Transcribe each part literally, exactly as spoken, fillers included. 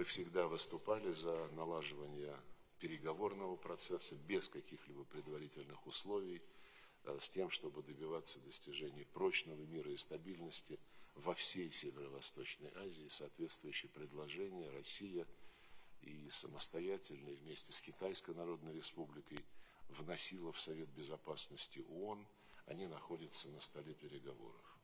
всегда выступали за налаживание переговорного процесса без каких-либо предварительных условий, с тем, чтобы добиваться достижения прочного мира и стабильности во всей Северо-Восточной Азии. Соответствующие предложения Россия и самостоятельно, и вместе с Китайской Народной Республикой вносила в Совет Безопасности ООН. Они находятся на столе переговоров.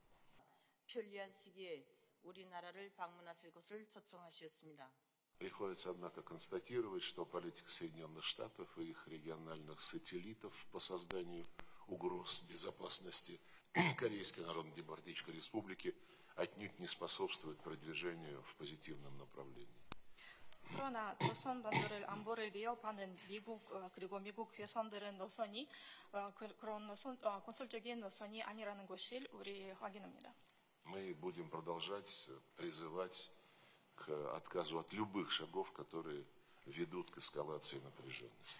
Приходится, однако, констатировать, что политика Соединенных Штатов и их региональных сателлитов по созданию угроз безопасности Корейской Народно-Демократической Республики отнюдь не способствует продвижению в позитивном направлении. 그러나 조선 반도를 안보를 위협하는 미국 그리고 미국 회선들은 노선이 그런 노선, 건설적인 노선이 아니라는 것을 우리 확인합니다. Мы будем продолжать призывать к отказу от любых шагов, которые ведут к эскалации напряженности.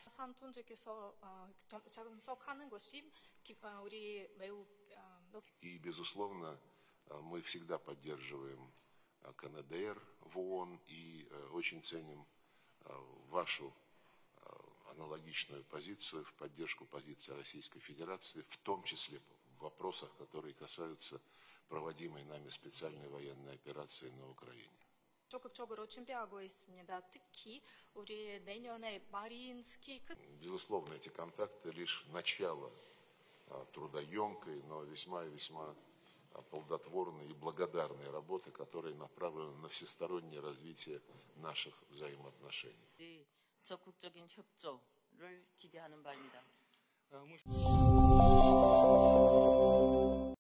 И, безусловно, мы всегда поддерживаем КНДР в ООН и очень ценим вашу аналогичную позицию в поддержку позиции Российской Федерации, в том числе в вопросах, которые касаются проводимой нами специальной военной операции на Украине. 적극적으로 준비하고 있습니다. 특히 우리 내년에 마린 스키. Безусловно, эти контакты лишь начало трудоемкой, но весьма и весьма плодотворной и благодарной работы, которая направлена на всестороннее развитие наших взаимоотношений. 적극적인 협조를 기대하는 바입니다.